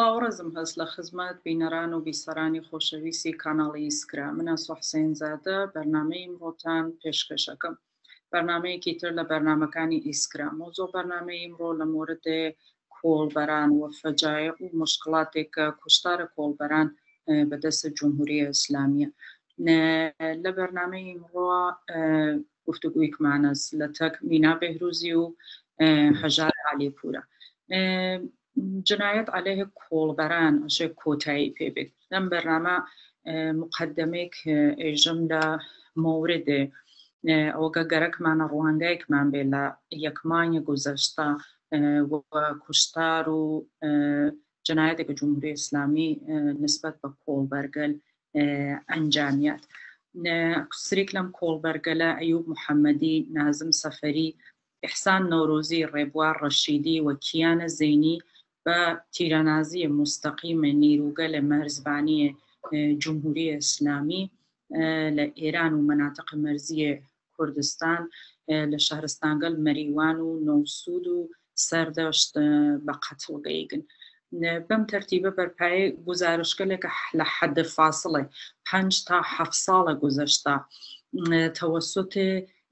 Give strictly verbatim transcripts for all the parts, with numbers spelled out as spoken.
سڵاو ڕێزم هەست لە خزمەت بینەران و بیسەرانی خۆشەویستی کاناڵی ئیسکرا. منە سوحسێن زادە بەرنامەی ئیمڕۆتان پێشکەشەکەم. بەرنامەیەکی تر لە بەرنامەکانی ئیسکرا. مۆزۆ بەرنامەی ئیمڕۆ لە موردێ کۆڵبەران و فەجایع و مشکڵاتێک کە کوشتارە کۆڵبەران بەدەستە جمهوریە ئیسلامیە. لە بەرنامەی ئیمڕۆ گفتوگویەکمانە لە تەک مینا بێهروزی و هەژار عەلیپورە. جنایەت عەلەیه کۆڵبەران ئەشێ کۆتایی پێبێت. لەم بەرنامە مقدمەیەک ئێژەم لە مۆردێ ئەوگە گەرەکمانە ڕوانگایەکمان بێ لە یەک مانگی گوزەشتە کوشتار و جنایەتێکە جمهوریە ئیسلامی نسبەت بە کۆڵبەرگەل ئەنجامیات. سریک لەم کۆڵبەرگەلە ئەیوب محەممەدی، نازم سەفەری، ئیحسان نەورۆزی، ڕێبوار ڕەشیدی و کیانە زەینی بە تیرەنازیە مستەقیمە نیروگەلە مەرزبانیە جمهوریە ئیسلامی لە ئێران و مەناتق مەرزیە کوردستان لە شارستانگەل مەریوان و نەوسود و سەردەشت بە قەتڵ گەیگن. بەم تەرتیبە بەرپایە گزارشگەلێکە لە حەد فاسڵێ پەنج تا حەفت ساڵە گوزەشتە تەوەسوتێ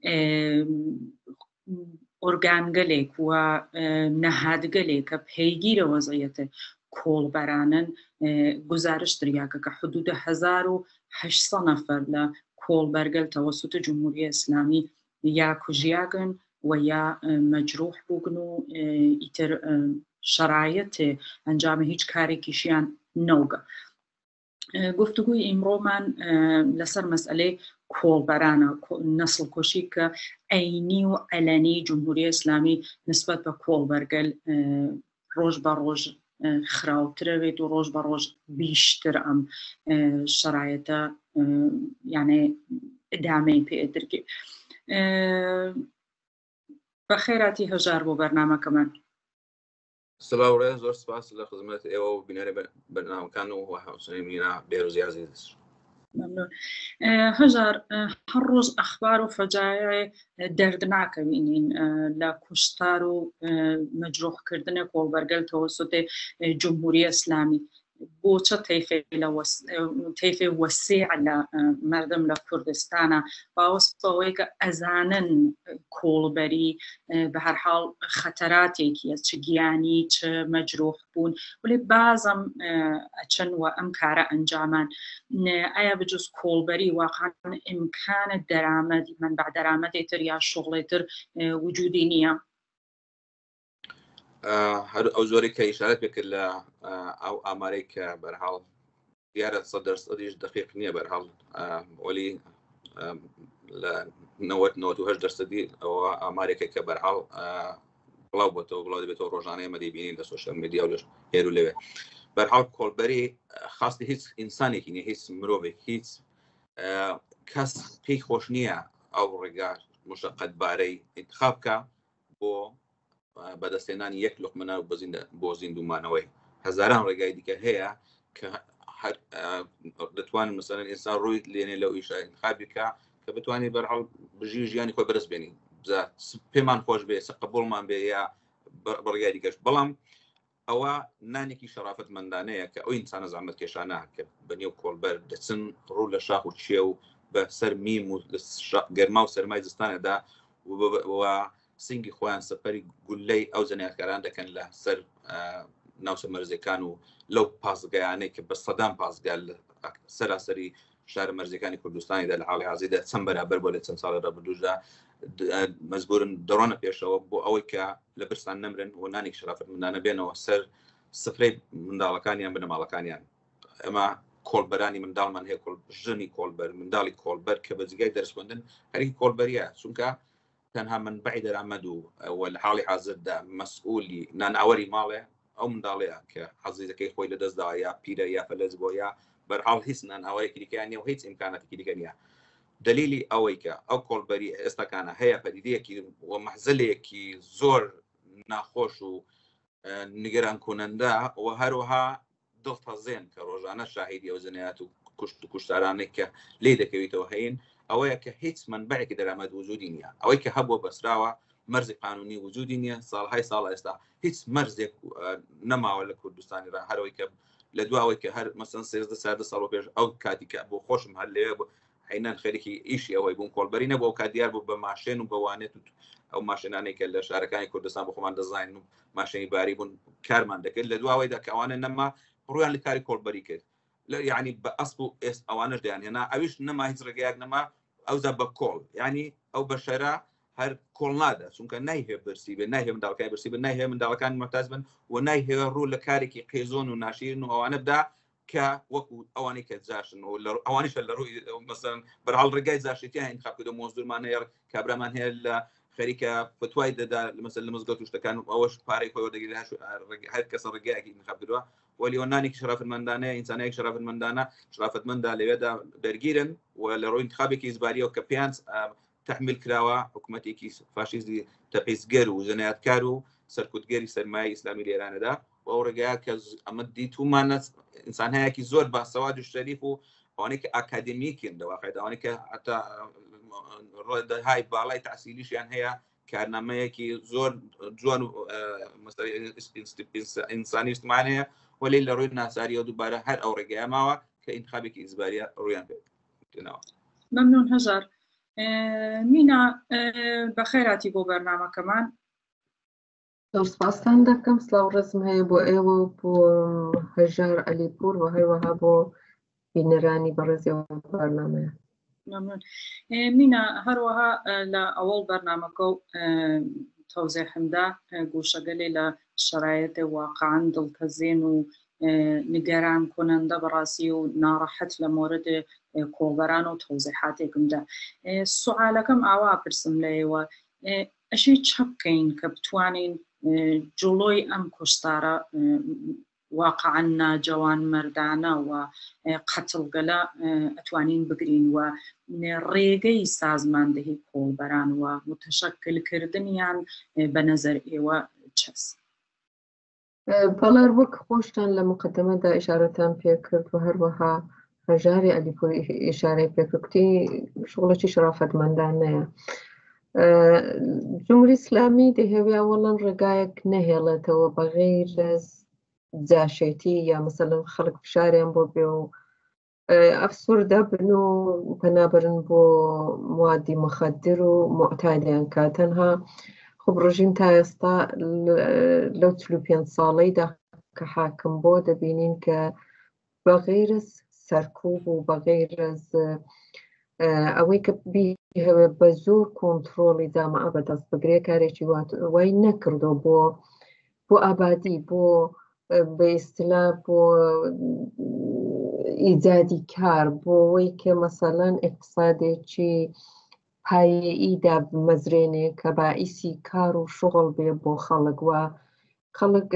ئۆرگانگەلێک و نەهادگەلێک کە پەیگیرە وەزعیەتە کۆڵبەرانن گزارش دریاکە کە حدودە هەزار و هەشت نەفەر لە کۆڵبەرگەل تەوەسوتە جمهوریە ئیسلامی یا کوژیاگن و یا مەجروح بووگن و ئیتر شەرایەتێ ئەنجامە هیچ کارێکیشیان نەوگە. گفتوگوی ئیمڕۆمان لەسەر مەسئلەی کۆڵبەرانە، نەسڵ کۆشی کە ئەینی و ئەلەنی جمهوریە ئیسلامی نسبەت بە کۆڵبەرگەل ڕۆژ بە ڕۆژ خراوترەوێت و ڕۆژ بە ڕۆژ بیشتر ئەم شەرایەتە یانێ ئەدامەی پێدرگێ. بە خێراتی هەژار بۆ بەرنامەکەمان. سلااو ڕێز، زۆر سپاس لە خزمەت ئێوە و بینەرە بەرنامەکان و حوسێن مینا بێروزی عەزیز. هەژار، هەر ڕۆژ ئەخبار و فەجایع دەردناکە بینین لە کوشتار و مەجروحکردنە کۆڵبەرگەل تەوەسوتێ جمهوریە ئیسلامی. بۆچە تەیفێ وەسیع لە مردم لە کوردستانە باوەست بەوەی کە ئەزانن کۆڵبەری بە هەر حاڵ خەتەراتێکیە، چ گیانی چ مەجروح بوون، وڵێ بازم ئەچەن و ئەم کارە ئەنجامان. ئایا بجوز کۆڵبەری واقعاً ئیمکانە دەرامەدی منبع دەرامەدێتر یا شوغڵێتر وجودی نییە؟ هەر ئەو زۆرێک کە ئیشارەت پێکرد لە ئەو ئامارەی کە بەرحاڵ دیارە سەد دەرسەدیش دقیق نییە بەرحاڵ، وەلی لە نەوەت نەوەت و هەشت دەرسەدی ئەوە ئامارێکە کە بەرحاڵ بڵاو بۆتەوە بڵاو دەبێتەوە ڕۆژانەیە ئەمە دەیبینین لە سۆشیال میدیا و لەش هێر و لەوێ. بەرحاڵ کۆڵبەری خاستی هیچ ئینسانێکی نییە، هیچ مرۆڤێک، هیچ کەس پێی خۆش نییە ئەو ڕێگا مشەقەتبارەی ئینتخاب بکە بۆ بەدەستێنانی یەک لوقمە بۆ زیندومانەوەی. هەزاران ڕێگای دیکە هەیە کە دەتوانن مەسەلەن ئینسان ڕووی لێنێ لەو ئیشە ئینتخابی بکە کە بتوانێت بەرحاڵ بژی ژیانی خۆی بەدەست بێنی، پێمان خۆش بێ، قبوڵمان بێ یا بڕیای دیکەش. بەڵام ئەوە نانێکی شەرافەتمەندانەیە کە ئەو ئینسانە زەحمەت کێشانە کە بەنێو کۆڵبەر دەچن ڕوو لە شاخ و چێ و بە سەر میم و گەرما و سەرمای زستانەدا و سنگی خۆیان سەپەری گولەی ئەو جەنایەتکاران دەکەن لە سەر ناوچە مەرزەکان و لەو پاسگایانەی کە بە سەدان پاسگا سەراسەری شارە مەرزەکانی کوردستانیدا لە حاڵی حازیردا چەند بەرابەر بۆ لە چەند ساڵی ڕابردووشدا مەجبورن دەڕۆنە پێشەوە بۆ ئەوەی کە لە برسان نەمرن و نانێک شەرافەتمەندانە بێنەوە سەر سفرەی منداڵەکانیان بنە ماڵەکانیان. ئەمە کۆڵبەرانی منداڵمان هەیە، ژنی کۆڵبەر، منداڵی کۆڵبەر کە بە جگای دەرسخوێندن هەرێکی کۆڵبەریە، چونکە تەنها منبعی دەرامەد و لە حاڵی حازردا مەسئولی نانئاوەری ماڵێ ئەو منداڵەیە کە حەزیزەکەی خۆی لەدەستدا یا پیرە یا فەلەج بۆ یا بەرحاڵ هیچ نانئاوەرێکی دیکەیان نییە و هیچ ئیمکاناتێکی دیکە نییە. دلیلی ئەوەی کە ئەو کۆڵبەری ئێستاکانە هەیە پەدیدەیەکی و مەحزەلێکی زۆر ناخۆش و نیگەران کۆنەندە و هەروەها دڵتەزێن کە ڕۆژانە شاهیدی ئەو جەنایەت و کوشت و کوشتارانێک کە لێ دەکەوێتەوە هەین ئەوەیە کە هیچ منبعێکی دەرامەد وجودی نییە. ئەوەی کە هەبووە بەسراوە مەرزی قانونی وجودی نییە ساڵهای ساڵ ئێستا هیچ مەرزێک نەماوە لە کوردستانی را هەرەوەی کە لە دواوەی کە هەر مەسەن سێزدە ساردە ساڵ پێش ئەو کاتیکە بۆ خۆشم هەر لێ حینان خەریکی ئیشی ئەوەی بوون کۆڵبەری نەبوو کات دیار بوو بە ماشێن و بەوانێت ئەو ماشێنانەی کە لە شارەکانی کوردستان بۆ خۆمان دەزانین و ماشێنی باری بوون کارمان دەکرد لە دواوەیدا کە ئەوانە نەما ڕویان لە کاری کۆڵبەری کرد یعنی بە ئەسڵ و ئێست ئەوانش دەیان هێنا ئەویش نەما هیچ ڕێگەیەک نەما ئەوزە بە کۆڵ ینی ئەو بە شەرا هەر کۆڵ نادا چونکە نایهێ برسی بێ نایهێ منداڵەکانی برسی بن نایهێ منداڵەکان مەتاز بن و نایهێ ڕوو لە کارێکی قێزۆن و ناشیرن و ئەوانە بدا کە وەکو ئەوانەی کە جاشن و ئەوانیش لە ڕووی مەسەن بەرهەڵ ڕێگای جاشتیان انتخاب کردو مۆزدورمان هەیە کابرامان هەیە لە خەریکە فتوای دەدا مەسەن لە مزگەوت و شتەکان و ئەوەش پارەی خۆی وەردەگیرێت هەر کەسە ڕێگایەکی انتخاب کردووە وەلی ئەوانێکی شەرافەتمەندانەیە ئینسانێکی شەرافەتمەندانە شەرافەتمەندا لەوێدا دەرگیرن و لە ڕۆی انتخابێکی ئیجباریەوە کە پێیان تحمیل کراوە حکوومەتێکی فاشیستی تەپیزگەر و جەنایەتکار و سەرکوتگەری سەرمایهی ئیسلامی لە ئێرانەدا و ئەو ڕێگایە کە ئەمە دیتومانە ئینسان هەیەکی زۆر باسەواد و شەریف و ئەوانەی کە ئاکادمیکن دەواقعیت ئەوانەی کە حتا ڕۆدەهای باڵای تەحسیلیشیان هەیە کارنامەیەکی زۆر جوان و ئینسانی اجتماعی هەیە وەلی لە ڕووی ناساریەوە دووبارە هەر ئەو ڕێگایە ماوە کە ئینتخابێکی ئیجباریە ڕوویان پێێنەوە. مەمنون هەژار. مینا بەخێراتی بۆ بەرنامەکەمان. سپاسان دەکەم سلااو ڕزم هەیە بۆ ئێوە بۆ هەژار ئەلیپور و هەروەها بۆ بینەرانی بەڕێزیەوە بەرنامەیە. ممنون. مینا هەروەها لە ئەوڵ بەرنامەکە و تەوزێحمدا گوشەگەلێ لە شرایەتە واقعاً دڵکەزێن و نگەران کننده بەڕاستی و ناڕەحەت لە مۆرد کۆڵبەران و تەوزیحاتێکمدا. سوالەکەم ئاوا پرسم لەیەوە ئەشی چ بکەین کە بتوانین جوڵۆی ئەم کوشتارە واقعاً ناجەوان مەردانە و قەتڵگەلە ئەتوانین بگرین و ڕێگەی سازماندەهی کۆڵبەران و متشەکلکردنیان بە نەزەر ئێوە چەست؟ بەڵێر وەک خۆشتان لە مقدمەدا ئیشارەتان پێکرد و هەروەها هەژاری ئەلیپور ئیشارەی پێکردی شغڵێکی شەرافەتمەندانەیە. جمهوری ئیسلامی دەهێوێ ئەوەڵەن ڕێگایەک نەهێڵێتەوە بەغەیر جاشێتی یا مەسەڵەن خەڵک فشاریان بۆ بێ و ئەفسوردە بن و پەنابەرن بۆ موادی مخدر و معتادیان کە تەنها خب ڕژیم تا ئێستا لەو چل و پێنج ساڵەیدا کە حاکم بۆ دەبینین کە بەغەیر سەرکوب و بەغەیر ئەوەی کە بیهەوێ بە زۆر کۆنتڕۆڵی جامعە بەدەست بگرێ کارێکی وای نەکردو بۆ بۆ ئابادی بۆ بە ئیستیلا بۆ ئیجادی کار بۆ ئەوەی کە مەسەڵەن اقتصادێکی پایەئیدا مەزرێنێ کە باعیسی کار و شغڵ بێ بۆ خەڵک وە خەڵک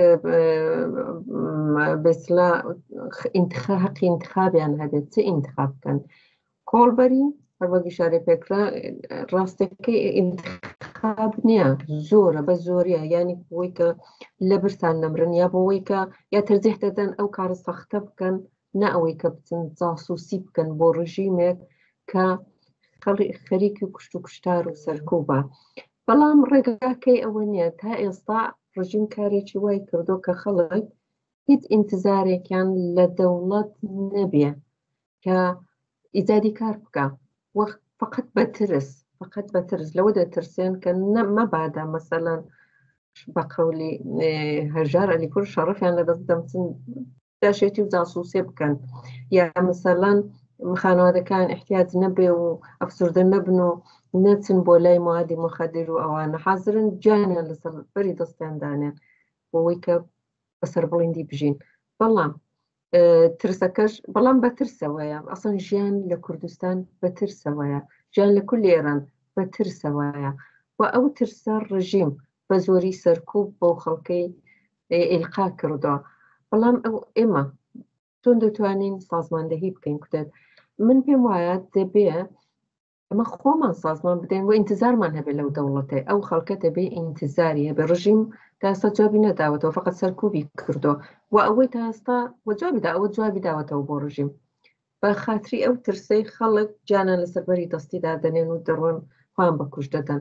بەسلا حەقی انتخابیان هەبێت چه انتخاب بکەن. کۆڵبەری هەروەک ئیشارە پێکرا ڕاستەکەی انتخاب نییە زۆرە بە زۆریە یانی بۆی کە لە برسان نەمرن یا بۆەوەی کە یا تەرجیح دەدەن ئەو کارە سەختە بکەن نە ئەوەی کە بچن جاسووسی بکەن بۆ ڕژیمێک کە خەریکی کوشت و کوشتار و سەرکوبە. بەڵام ڕێگاکەی ئەوە نییە تا ئێستا ڕژیم کارێکی وای کردو کە خەڵک هیچ ئینتزارێکیان لە دەوڵەت نەبێ کە ئیجادی کار بکە وەخت فقط بەترس فقط بەترس لەوە دەترسێن کە مەبادا مەسەڵەن بە قەولی هەژار ئەلیپور شەڕەفیان لەدەست دەمچن داشێتی و جاسووسێ بکەن یا مەسەڵەن خانەوادەکان احتیاج نەبێ و ئەفسوردە نەبن و نەچن بۆ لای موادی مخدر و ئەوانە حازرن گیانیان لەسەر بەری دەستیاندانێن بۆەوەی کە بەسەر بڵیندی بژین. بەڵام ترسەکەش بەڵام بە ترسەوەیە ئەسڵ ژیان لە کوردستان بە ترسەوەیە ژیان لە کولی ئێران بە ترسەوەیە و ئەو ترسە ڕژیم بە زۆری سەرکوب بۆ خەڵکەی ئیلقا کردەوە. بەڵام ئەو ئێمە چۆن دەتوانین سازماندەهی بکەین کوتێت من پێم وایە دەبێ ئەمە خۆمان سازمان بدەین و ئینتزارمان هەبێ لەو دەوڵەتێ ئەو خەڵکە دەبێ ئینتزاری هەبێ ڕژیم تا ئێستا جوابی نەداوەتەوە فقط سەرکوبی کردو و ئەوەی تا ئێستا وەجوابیدا ئەوە جوابی داوەتەوە بۆ ڕژیم بە خاتری ئەو ترسەی خەڵک جانان لەسەر بەری دەستی دادەنێن و دەڕۆن خۆیان بەکوژ دەدەن.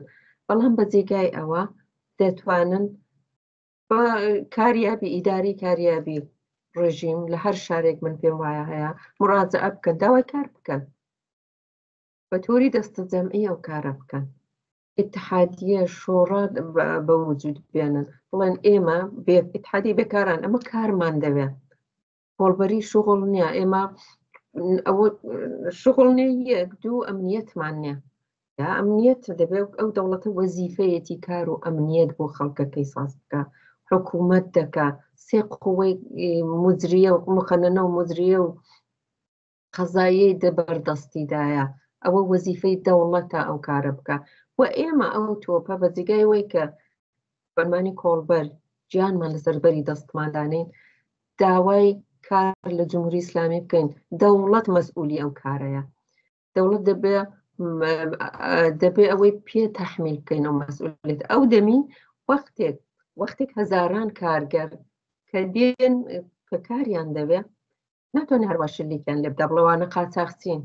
بەڵام بە جێگای ئەوە دەتوانن بە کاریابی ئیداری کاریابی ڕژیم لە هەر شارێک من پێم وایە هەیە مڕاجعە بکەن داوای کار بکەن بە تۆری دەستە جەمعی ئەو کارە بکەن اتحادیە شۆڕا بە وجود بێنن بڵێن ئێمە اتحادی بێکاران ئەمە کارمان دەوێت کۆڵبەری شغڵ نییە ئێمە شغڵ نیە یەک دوو ئەمنیەتمان نییە یا ئەمنیەت دەبێت ئەو دەوڵەتە وەزیفەیەتی کار و ئەمنیەت بۆ خەڵکەکەی ساز بکە حکوومەت دەکا سێ قووەی مجریە و مخەنەنە و مجریە و قەزایی دەبەردەستیدایە ئەوە وەزیفەی دەوڵەتە ئەو کارە بکە و ئێمە ئەو تۆپە بە جێگای وەی کە فەرمانی کۆڵبەر گیانمان لەسەربەری دەستماندانین داوای کار لە جمهوری ئیسلامی بکەین دەوڵەت مەسئولی ئەو کارەیە دەوڵەت دەبێ دەبێ ئەوەی پێ تەحمیل بکەین ئەو مەسئولیت ئەو دەمی وەختێک وەختێک هەزاران کارگەر کە دێن کە کاریان دەوێت ناتوانێت هەروە شلیکیان لێ بدە بڵێوانە قاچاقچین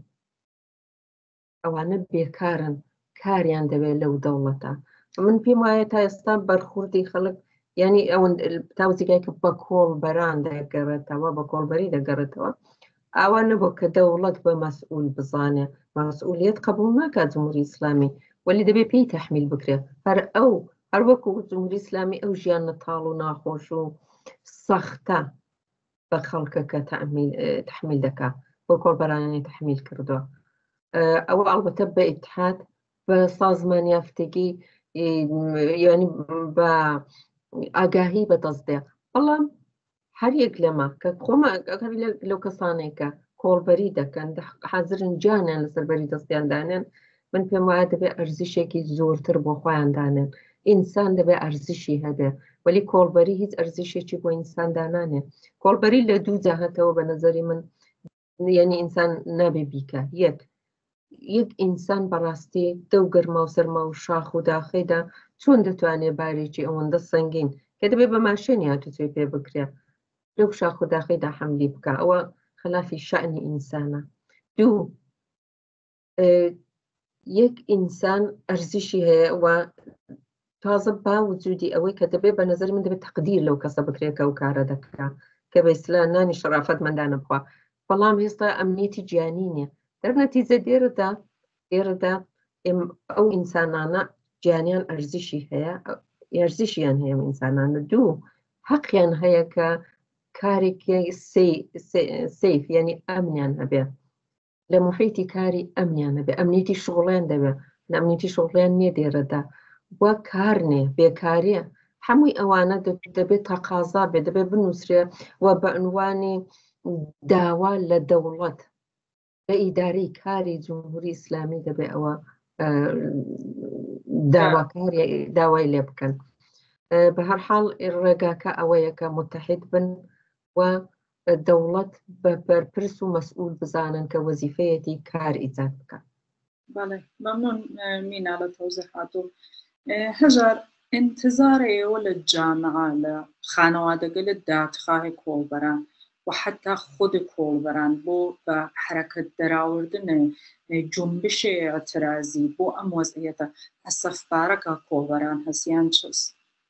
ئەوانە بێکارن کاریان دەوێت لەو دەوڵەتە من پێم وایە تا ئێستا بەرخوردی خەڵک یعنی ئەوەن تاوزیگای کە بە کۆڵبەران دەگەڕێتەوە بە کۆڵبەری دەگەڕێتەوە ئاوا نەبوو کە دەوڵەت بە مەسئول بزانێ مەسئولیت قبول ناکات جمهوری ئیسلامی وەلی دەبێت پێی تەحمیل بکرێت هەر ئەو هەر وەکو جمهوری ئیسلامی ئەو ژیانە تاڵ و ناخۆش و سەختە بە خەڵکەکە تەحمیل دەکات بۆ کۆڵبەرانی تەحمیل کردووە ئەوە ئەڵبەتە بە ئیتحاد بە سازمان یافتگی یعنی بە ئاگاهی بەدەستێ بەڵام هەر یەک لەمە کە خۆمە لەو کەسانێکە کۆڵبەری دەکەن حەزرن جانیان لەسەربەری دەستیاندانێن من پێم وایە دەبێت ئەرزشێکی زۆرتر بۆ خۆیاندانێن ئینسان دەبێت ئەرزشی هەبێ وەلی کۆڵبەری هیچ ئەرزشێکی بۆ ئینساندانانێ کۆڵبەری لە دوو جاهەتەوە بە نەزەری من یعنی ئینسان نابێ بیکە یەک یەک ئینسان بەڕاستی دەو گەرما و سەرما و شاخ و داخەیدا چۆن دەتوانێت بارێکی ئەوەندە سەنگین کە دەبێت بە ماشێنی هاتووی پێ بکرێت لەو شاخ و داخەیدا حەملی بکە ئەوە خلافی شەعنی ئینسانە دوو یەک ئینسان ئەرزشی هەیە و تازە با وجودی ئەوەی کە دەبێت بە نەزەری من دەبێت تەقدیر لەو کەسە بکرێت و کارە دەکا کە بە ئیسلا نانی شەرافەت مندانە بخوا بەڵام هێستا ئەمنیەتی گیانی نییە دەرنەتیجە دێرەدا دێرەدا ئەو ئینسانانە گیانیان ئەرزشی هەیە ئەرزشیان هەیە ئینسانانە دوو حەقیان هەیە کە کارێکی سەیف یعنی ئەمنیان هەبێ لە محیتی کاری ئەمنیان هەبێ ئەمنیەتی شغڵیان دەبێت لە ئەمنیەتی شغڵیان نییە دێرەدا وە کارنێ بێکاریە هەمووی ئەوانە دەبێت تەقازا بێ دەبێت بنووسرێ و بە عنوانی داوا لە دەوڵەت لە ئیداری کاری جمهوری ئیسلامی دەبێت ئەوە داواکاری داوای لێ بکەن بە هەر حاڵ ڕێگاکە ئەوەیە کە متحد بن و دەوڵەت بە بەرپرس و مەسئول بزانن کە وەزیفەیەتی کار ئیجاد بکەن. بەڵێ مەمنون مینا لە تەوزیحات و هەژار انتظار ئێوە لە جامعە لە خانەوادەگەلت دادخواهی کۆڵبەران و حتی خود کۆڵبەران بۆ بە حرەکەت دەراوردن جنبشی اعتراضی بۆ ئەم وەزعیەتە ئەسەفبارەکە کۆڵبەران هەسیان چست؟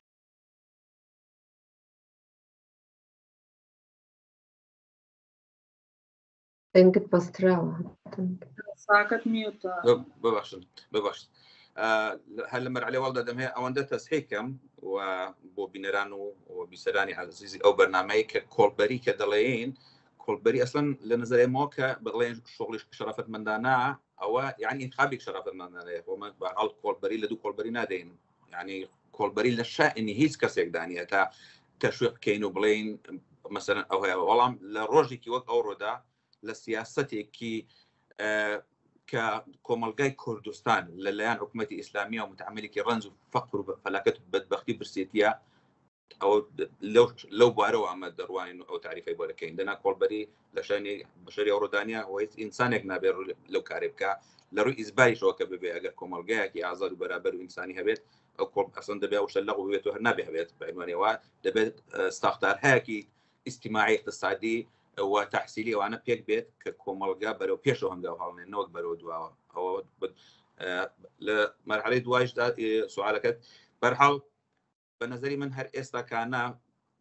دەنگت بەستراوە ساکت میوتە بباشن بباشن هەر لە مەرحلەی وەڵدا دەم هەیە ئەوەندە تەسحیکەم و بۆ بینەران و بیسەرانی عەزیزی ئەو بەرنامەی کە کۆڵبەری کە دەڵێین کۆڵبەری ئەسڵەن لە نظرێمەوە کە بڵێن شغڵی شەرافەتمەندانە ئەوە یعنی انتخابێک شەرافەتمەندانەیە بۆمە بەحاڵ کۆڵبەری لە دوو کۆڵبەری نادەین یعنی کۆڵبەری لە شائنی هیچ کەسێک دانیە تا تەشویق بکەین و بڵێین مەسەلەن ئەو هەیە وەڵام لە ڕۆژێکی وەک ئەو ڕۆدا لە سیاسەتێکی کە کۆمەلگای کوردستان لەلایەن حکوومەتی ئیسلامیە و متعاملێکی ڕەنج و فەقر و فەلاکەت و بەدبەختی برسێتیە ئەو لەو بوارەوە ئەمە دەڕوانین ئەو تاریفەی بۆ دەکەین دەنا کۆڵبەری لە شانی بەشەری ئەوڕۆدانیا و هیچ ئینسانێک نابێت لەو کارێ بکە لە ڕووی ئیزباریشەوە کە ببێ ئەگەر کۆمەلگایەکی ئازاد و بەرابەر و ئینسانی هەبێت ئەو کۆڵ ئەسڵەن دەبێت ئەو شەلەق بێت و هەر نابێ هەبێت بەعنوانەوە دەبێت ساختارهەیەکی ئیجتیماعی اقتصادی و تحصیلی ئەوانە پێک بێت کە کۆمەلگا بەرەو پێشەوە هەنگاو هەڵنێنەوەک بەرەو دواوە ئەوە لە مەرحەلەی دوایشدا سوالەکەت بەرحاڵ بە نەزەری من هەر ئێستا کانە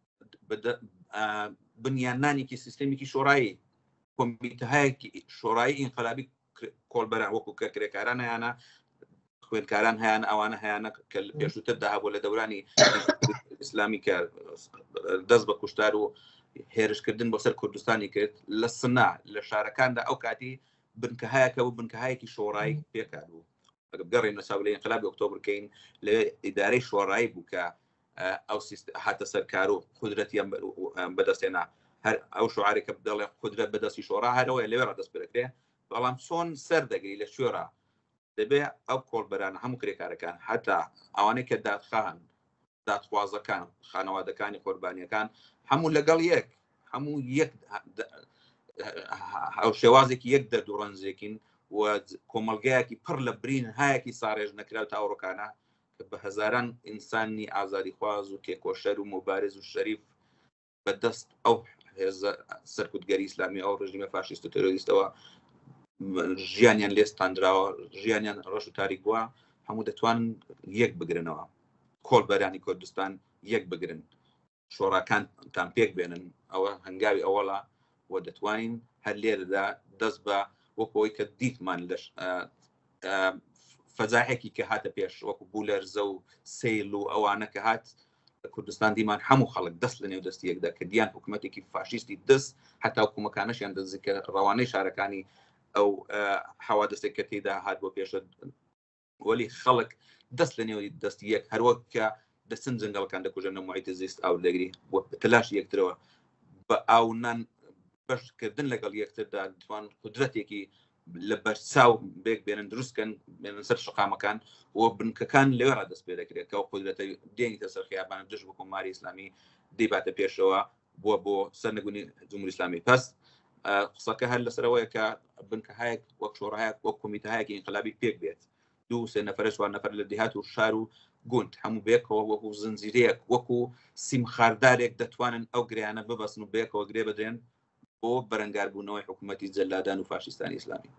بنیاننانێکی سیستەمێکی شۆڕایی کۆمیتەهایەکی شۆڕایی ئینقلابی کۆڵبەران وەکو کە کرێکاران هەیەە خوێندکاران هەیەن ئەوانە هەیەە کە پێشووتردا هەبوو لە دەورانی ئیسلامی کە دەست بە کوشتار و هێرشکردن بۆسەر کوردستانی کرد لە سنا لە شارەکاندا ئەو کاتی بنکەهایەکە و بنکەهایەکی شۆڕایی پێکات بوو گەڕین لە چاو لە ئینقلابی ئۆکتۆبر بکەین لە ئیدارەی شۆڕایی بوو کە ئەو هاتە سەرکار و قودرەتی بەدەستێنا هەر ئەو شعاری کە بدەڵێ قودرەت بەدەستی شۆڕا هەرەوەی لەوێ ڕدەست پێدەکرێ بەڵام چۆن سەر دەگری لە کوێرە دەبێ ئەو کۆڵبەرانە هەموو کرێکارەکان هەتا ئەوانەی کە دادخان دادخوازەکان خانەوادەکانی قوربانیەکان هەموو لەگەڵ یەک هەموو یەک ئەو شێوازێکی یەک دەردوڕەنجێکین و کۆمەلگایەکی پڕ لە برین هایەکی ساڕێژ نەکرا و تاوڕۆکانە کە بە هەزاران ئینسانی ئازادی خواز و کێکۆشەر و مبارز و شەریف بەدەست ئەو هێزە سەرکوتگەری ئیسلامی ئەو ڕژیمە فاشیست و تێرۆریستەوە ژیانیان لێستاندراوە ژیانیان ڕەش و تاریک بووە هەموو دەتوانن یەک بگرنەوە کۆڵبەرانی کوردستان یەک بگرن شۆڕاکانتان پێک بێنن ئەوە هەنگاوی ئەوەڵە و دەتوانین هەر لێرەدا دەست بە وەکەوەی کە دیتمان لەش فەزاحێکی کە هاتە پێش وەکو بولەرزە و سیل و ئەوانە کە هات لە کوردستان دیمان هەموو خەڵک دەست لە نێو دەستی یەکدا کە دیان حکوومەتێکی فاشیستی دەست هەتا حکوومەکانەشیان دەست کە ڕەوانەی شارەکانی ئەو حەوادەسێک کە تێدا هات بۆ پێشە وەلی خەڵک دەست لە نێوی دەستی یەک هەروەک کە دەچن جنگەڵەکان دەکوژن لە محیطی زیست ئاو دەگری تەلاش یەکترەوە بە ئاونان بەشکردن لەگەڵ یەکتردا دەتوان قودرەتێکی لە بەرچاو بێک بێنن دروستکەن بێنن سەر شقامەکان و بنکەکان لەوێ ڕادەست پێ دەکرێت کە ئەو قودرەتە دێنیتە سەر خیابان دژ بە کۆماری ئیسلامی دەیباتە پێشەوە بووە بۆ سەرنەگونی جمهوری ئیسلامی پەس قسەکە هەر لەسەرەوەیە کە بنکەهایەک وەک شۆڕایەک وەک کۆمیتەهایەکی ئینقلابی پێک بێت دوو سێ نەفەرە چوار نەفەر لە دێهات و شار و گوند هەموو بێکەوە وەکو زنجیرەیەک وەکو سیم خاردارێک دەتوانن ئەو گریانە ببەسن و بێکەوە گرێ بدرێن بۆ بەرەنگاربوونەوەی حکوومەتی جەلادان و فاشیستانی ئیسلامی.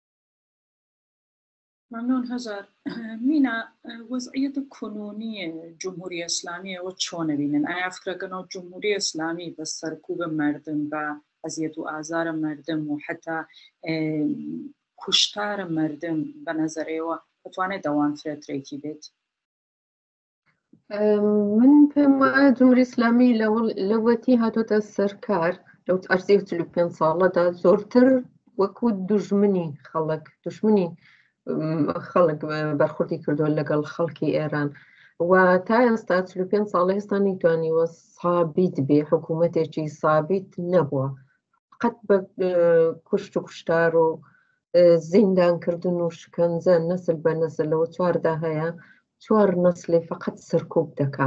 ممنون هزار. مینا وضعیت کنونی جمهوری اسلامی و چۆنە بینن؟ ئایا فکرەکەنەوە جمهوری اسلامی بە سەرکوب مردم بە ئەزیەت و ئازار مردم و حتا کوشتار مردم بە نەزەرەوە دەتوانێت دەوام فرێترێکی بێت؟ من پێم وایە جمهوری ئیسلامی لەوەتی هاتۆتە سەرکار لەو ئەرزی چل و پێنج ساڵەدا زۆرتر وەکو دوژمنی خەڵک دوژمنی خەڵک بەرخوردی کردووە لەگەڵ خەڵکی ئێران و تا ئێستا چل و پێنج ساڵە ئێستا نەیتوانیوە سابیت بێ حکوومەتێکی سابیت نەبووە قەت بە کوشت و کوشتار و زیندانکردن و شکنجە نەسل بە نەسل لەوە چواردا هەیە چوار نەسلی فقط سەرکوب دەکا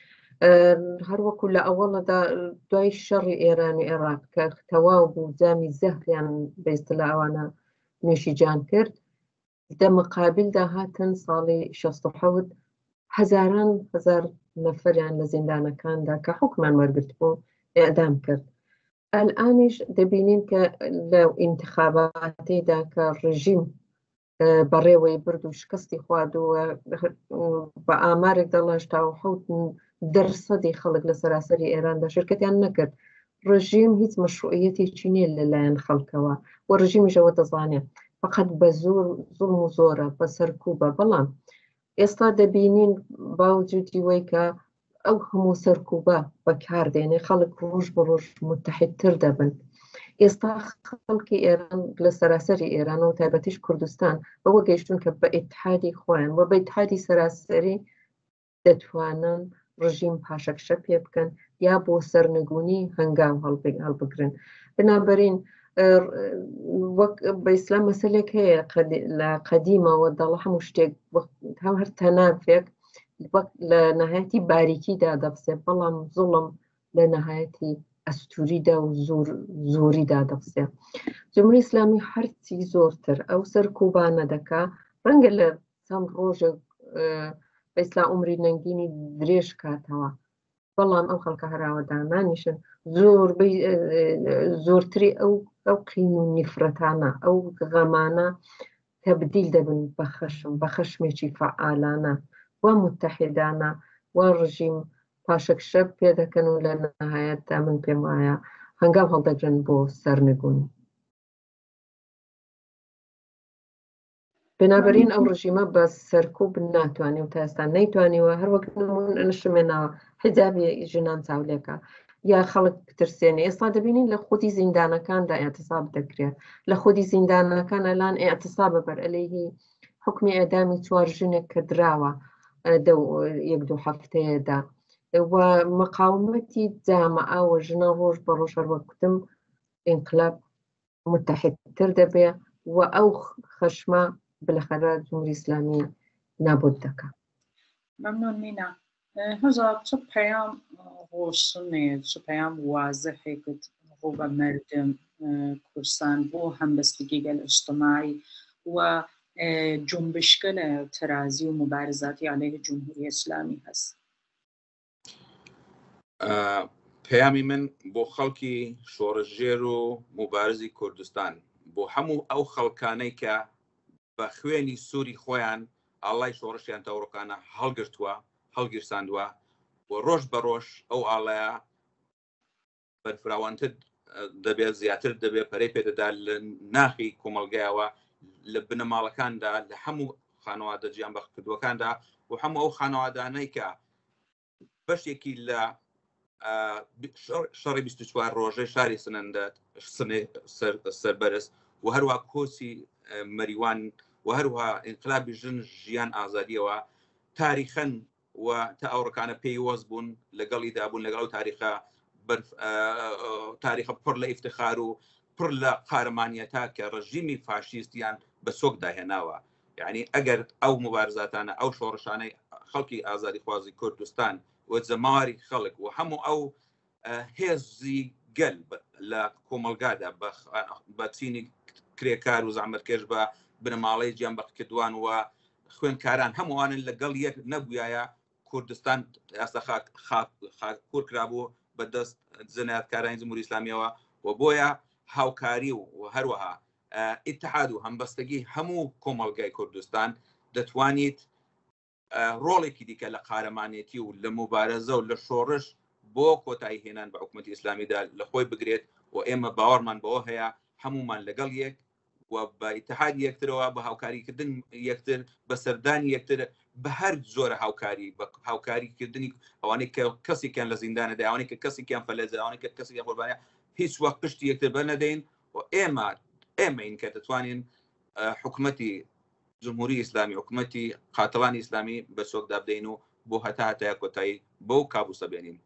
هەروەکو لە ئەوەڵەدا دوای شەڕی ئێرانی عێراق کە تەواو بوو جامی زەهریان بەیستە لە ئەوانە نوێشی جان کرد دە مقابلدا هاتن ساڵی شەست و حەوت هەزاران هەزار نەفەریان لە زیندانەکاندا کە حکومان وەرگرت بوو ئێعدام کرد. ئەلئانیش دەبینین کە لە ئینتخاباتێدا کە ڕژیم بەڕێوەی برد و شکستی خواردووە بە ئامارێک دەڵ هەشتا و حەوت دەرسەدی خەڵک لە سەراسەری ئێراندا شرکەتیان نەکرد ڕژیم هیچ مەشروعیەتێکی نییە لەلایەن خەڵکەوە و ڕژیمیشەوە دەزانێت فقط بە زۆر زوڵم و زۆرە بە سەرکوبە بەڵام ئێستا دەبینین باوجودی وەی کە ئەو هەموو سەرکوبە بەکاردێنێ خەڵک ڕۆژ بە ڕۆژ متحدتر دەبن ئێستا خەڵکی ئێران لە سەراسەری ئێران و تایبەتیش کوردستان بەوە گەیشتون کە بە ئیتحادی خۆیان و بە ئیتحادی سەراسەری دەتوانن ڕژیم پاشەکشە پێ بکەن یا بۆ سەرنگونی هەنگاو هەڵبگرن بنابەرین وەک بە ئیسلام مەسەلێک هەیە لە قەدیمەوە دەڵە هەموو شتێک هەر تەنافێک لە نەهایەتی باریکیدا دەبسێ بەڵام زوڵم لە نەهایەتی ئەستوریدا و زۆریدا دەبسێ جمهوری ئیسلامی هەرچی زۆرتر ئەو سەرکوبانە دەکا ڕەنگە لە چەند ڕۆژێک بە ئیسلا عومری نەنگینی درێژ کاتەوە بەڵام ئەو خەڵکە هەراوەدانانیشن زۆر زۆرتری ئەو ئەو قین و نیفرەتانە ئەو غەمانە تبدیل دەبن بە خەشم بە خەشمێکی فعالانە و متحدانە و ڕژیم پاشەکشە پێ دەکەن و لە نەهایەتدا من پێم وایە هەنگاو هەڵدەگرن بۆ سەرنگون. بنابراین ئەو ڕژیمە بە سەرکوب ناتوانێ و تا ئێستا نەیتوانیوە هەروەک نمون نشمێنەوە حجابی ژنان چاولێکە یا خەڵک ترسێنێ. ئێستا دەبینین لە خودی زیندانەکاندا ئێعتیساب دەکرێت، لە خودی زیندانەکان ئەلان ئێعتیسابە بەر ئەلەیهی حکمی ئێدامی چوار ژنێک کە دراوە یەک دوو هەفتەیەدا و مقاومەتی جامعە و ژنە ڕۆژ بە ڕۆژ هەروەک کوتم ئینقلاب متحدتر دەبێ و ئەو خەشمە بالاخره جمهوری اسلامی نابود دکا. ممنون مینا. هزار چه پیام روشنه، چه پیام واضحه که رو به مردم کردستان بو همبستگی اجتماعی و جنبشگل اعتراضی و مبارزاتی علیه جمهوری اسلامی هست. پیامی من بو خلکی شورشجیر و مبارزی کردستان بو همو او خلکانه که بە خوێنی سووری خۆیان ئاڵای شۆڕشیان تەوڕەکانە هەڵگرتووە هەڵگیرساندووە و ڕۆژ بە ڕۆژ ئەو ئاڵەیە بەرفراوانتر دەبێت زیاتر دەبێت پەرەی پێدەدا لە ناخی کۆمەڵگایەوە لە بنەماڵەکاندا لە هەموو خانەوادە گیان بەخکردوەکاندا و هەموو ئەو خانەوادانەی کە بەشێکی لە شەڕی بیست و چوار ڕۆژەی شاری سنەندە سەربەرز و هەروە کۆسی مەریوان و هەروها ئینقلابی ژن ژیان ئازادیەوە تاریخەن و تا ئەوڕەکانە پێیوەست بوون لەگەڵیدا بوون لەگەڵ ئەو تاریخە تاریخە پڕ لە ئیفتخار و پڕ لە قارەمانیەتا کە ڕژیمی فاشیستیان بە سۆک داهێناوە. یعنی ئەگەر ئەو مبارزاتانە ئەو شۆڕشانەی خەڵکی ئازادی خوازی کوردستان و جەماوەری خەڵک و هەموو ئەو هێزی گەل لە کۆمەلگادا بە چینی کرێکار و زەحمەتکێش بە بنەماڵەی گیان بەخکردوان و خوێندکاران هەمووانن لەگەڵ یەک نەبووایە کوردستان ئێستا خاکوور کرابوو بە دەست جەنایەتکارانی جمهوری ئیسلامیەوە و بۆیە هاوکاری و هەروەها ئیتحاد و هەمبەستگی هەموو کۆمەڵگای کوردستان دەتوانیت ڕۆڵێکی دیکە لە قارەمانێتی و لە مبارەزە و لە شۆڕش بۆ کۆتایی هێنان بە حکومەتی ئیسلامیدا لە خۆی بگرێت و ئێمە باوەڕمان بەوە هەیە هەمومان لەگەڵ یەک و بە ئیتحاد یەکترەوە بە هاوکاریکردن یەکتر بە سەردانی یەکتر بە هەر زۆرە هاوکاری بە هاوکاریکردنی ئەوانەی کە کەسێکیان لە زیندانەدا ئەوانەی کە کەسێکیان فەلەجە ئەوانەی کە کەسێکیان قوربانیە هیچ وەخت پشتی یەکتر بەرنەدەین و ئێمە ئێمەین کە دەتوانین حکومەتی جمهوری ئیسلامی حکومەتی قاتڵانی ئیسلامی بە سۆکدا بدەین و بۆ هەتا هەتای کۆتایی بۆ کابوسە بێنین.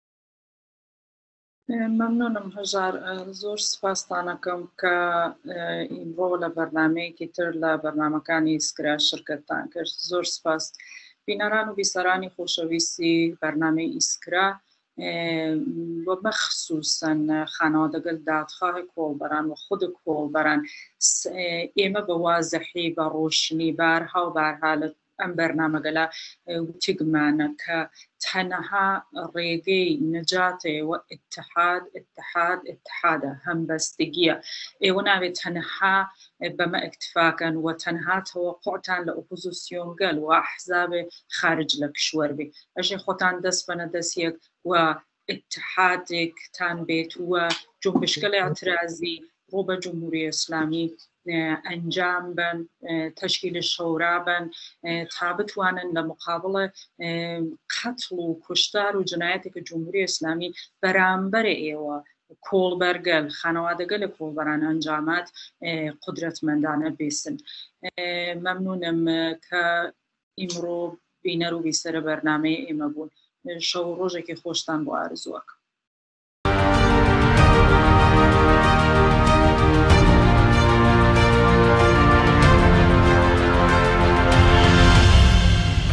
ممنونم هەژار، زۆر سپاستانەکەم کە ئیمڕۆ لە بەرنامەیەکی تر لە بەرنامەکانی ئیسکرا شرکەتتان کرد. زۆر سپاس. بینەران و بیسەرانی خۆشەویستی بەرنامەی ئیسکرا و مەخصوصەن خانەوادەگەل دادخواه کۆڵبەران و خود کۆڵبەران ئێمە بە وازەحی بە ڕۆشنی بارها و بارها لە ئەم بەرنامەگەلا وتیگمانە کە تەنەها ڕێگەی نەجاتێ و ئیتحاد ئیتحاد ئیتحادە هەمبەستگیە. ئێوە ناوێت تەنەها بەمە ئیکتفاکەن و تەنها تەوەقوعتان لە ئۆپۆزیسیۆن گەل و ئەحزابێ خارج لە کشوەر بێ. ئەژێ خۆتان دەست بەنە دەستیەک و ئیتحادێکتان بێت و جنبشگەڵی اعتراضی ڕۆ بە جمهوری ئیسلامی ئەنجام بن، تشکیل شورا بن تا بتوانن لە مقابڵ قەتڵ و کوشتار و جنایەتێکی جمهوری ئیسلامی بەرامبەر ئێوە کۆڵبەرگەل خانەوادەگەل لە کۆڵبەران ئەنجامات قودرەتمەندانە بێسن. مەمنونم کە ئیمڕۆ بینەر و بیسەرە بەرنامەی ئێمە بوون. شەو ڕۆژێکی خۆشتان بۆ ئارزووەکە.